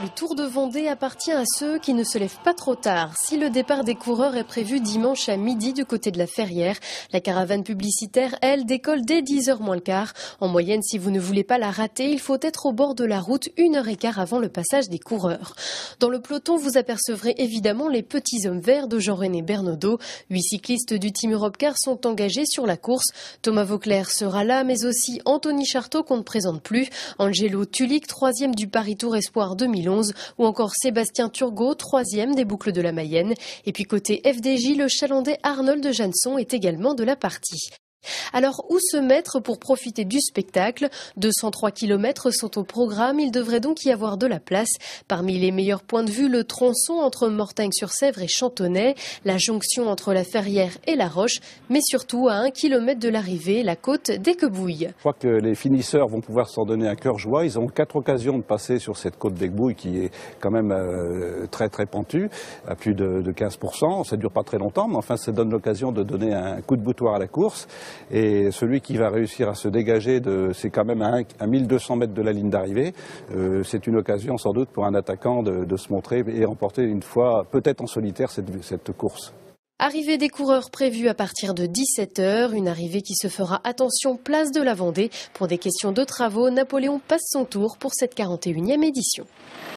Le Tour de Vendée appartient à ceux qui ne se lèvent pas trop tard. Si le départ des coureurs est prévu dimanche à midi du côté de la Ferrière, la caravane publicitaire, elle, décolle dès 10h moins le quart. En moyenne, si vous ne voulez pas la rater, il faut être au bord de la route 1h15 avant le passage des coureurs. Dans le peloton, vous apercevrez évidemment les petits hommes verts de Jean-René Bernaudot. 8 cyclistes du Team Europcar sont engagés sur la course. Thomas Vauclair sera là, mais aussi Anthony Charteau qu'on ne présente plus, Angelo Tulik, 3e du Paris Tour Espoir 2011, ou encore Sébastien Turgot, 3e des boucles de la Mayenne. Et puis côté FDJ, le Chalandais Arnold Jansson est également de la partie. Alors, où se mettre pour profiter du spectacle? 203 km sont au programme, il devrait donc y avoir de la place. Parmi les meilleurs points de vue, le tronçon entre Mortagne-sur-Sèvre et Chantonnay, la jonction entre la Ferrière et la Roche, mais surtout à 1 km de l'arrivée, la côte d'Aiguebouille. Je crois que les finisseurs vont pouvoir s'en donner à cœur joie. Ils ont 4 occasions de passer sur cette côte d'Aiguebouille qui est quand même très très pentue, à plus de 15%. Ça ne dure pas très longtemps, mais enfin ça donne l'occasion de donner un coup de boutoir à la course. Et celui qui va réussir à se dégager, c'est quand même à 1200 mètres de la ligne d'arrivée. C'est une occasion sans doute pour un attaquant de se montrer et remporter une fois, peut-être en solitaire, cette course. Arrivée des coureurs prévue à partir de 17h, une arrivée qui se fera, attention, place de la Vendée. Pour des questions de travaux, Napoléon passe son tour pour cette 41e édition.